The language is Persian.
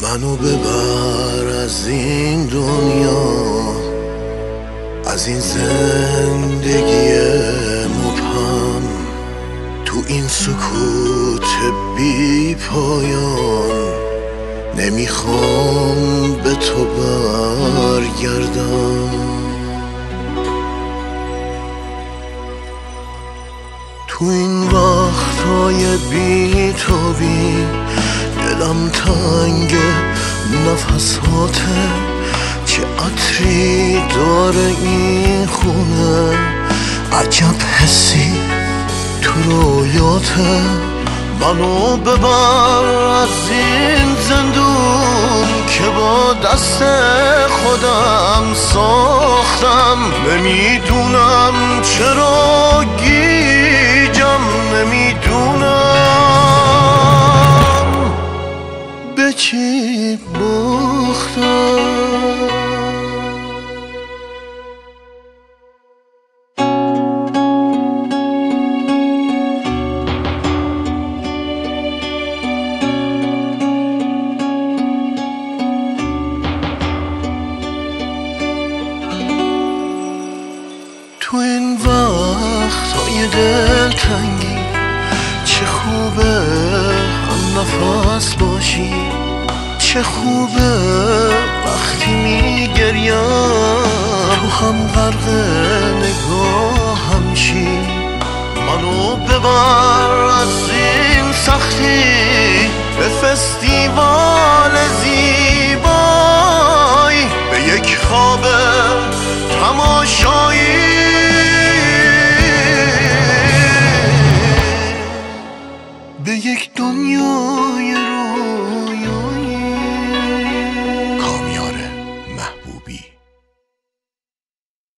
منو ببر از این دنیا، از این زندگی مبهم، تو این سکوت بی پایان. نمیخوام به تو برگردم. تو این وقتهای بی تو بی دلم تنگ نفساته، چه عطری داره این خونه، عجب حسی تو رویاته. منو ببر از این زندون که با دست خودم ساختم. نمیدونم چرا گیجم، نمیدونم به چی باختم. تو این وقتهای دلتنگی چه خوبه هم نفس باشی، چه خوبه وقتی میگریم تو هم غرق نگاهم شی. منو ببر از این سختی به فستیوال زیبایی، به یک خواب تماشایی، به یک دنیا